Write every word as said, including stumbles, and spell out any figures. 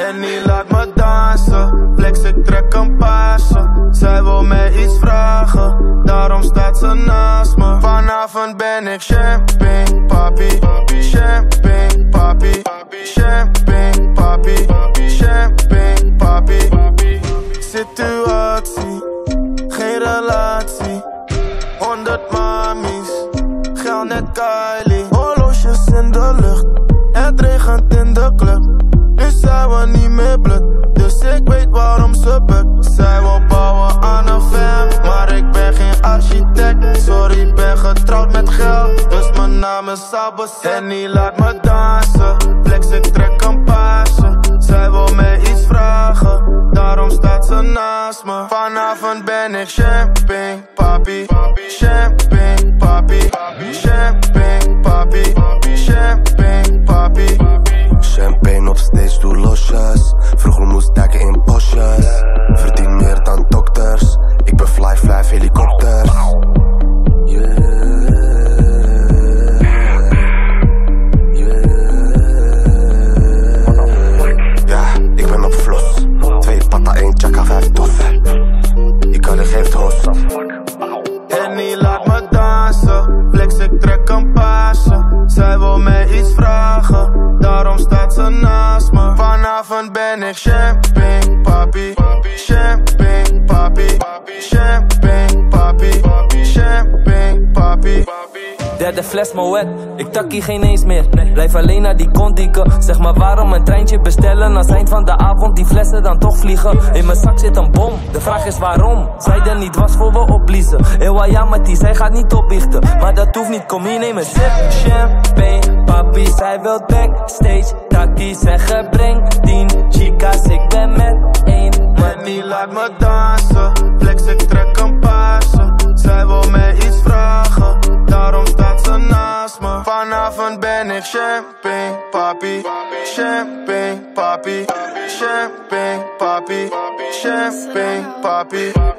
En die laat me dansen, flex ik trek een paasje. Zij wil mij iets vragen, daarom staat ze naast me. Vanavond ben ik champagne, papi. Champagne, papi. Champagne, papi. Champagne, papi. Situatie, geen relatie. Honderd mamies, geld net Kylie. Horloges in de lucht, het regent in de club. Nu zijn we niet meer blut, dus ik weet waarom ze bukt. Zij wil bouwen aan een fam, maar ik ben geen architect. Sorry, ik ben getrouwd met geld, dus mijn naam is Sabasset. En die laat me dansen, flex ik trek een paasje. Zij wil mij iets vragen, daarom staat ze naast me. Vanavond ben ik champagne, papi. Champagne, papi. Champagne, papi. Champagne, papi. Champagne nog steeds, doe losjes. Vroeger moest duiken in bosjes. Verdien meer dan dokters. Ik ben fly, fly, helikopters. Yeah. Yeah. Ja, ik ben op vlos. Twee patta, één chaka, vijf tos. Ik kan er geen hoos. En die laat me dansen, flex ik trek een paasje. Zij wil mij iets vragen, daarom staat ze naast me. Vanavond ben ik champagne, papi. Champagne, papi. Champagne, papi. Champagne, papi. Derde fles Moet, ik takkie geen eens meer. Blijf alleen naar die kondiken. Zeg maar waarom een treintje bestellen als eind van de avond die flessen dan toch vliegen. In mijn zak zit een bom, de vraag is waarom. Zij er niet was voor we opbliezen. Ewa ja met die, zij gaat niet opbiechten. Maar dat hoeft niet, kom hier neem een sip. Champagne, papi, zij wil backstage. Takkie zeggen breng tien chicas, ik ben met één. En die laat me dansen, flex ik trek een paasje. Zij wil mij iets vragen, daarom staat ze naast me. Vanavond ben ik champagne, papi. Champagne, papi. Champagne, papi. Champagne, papi.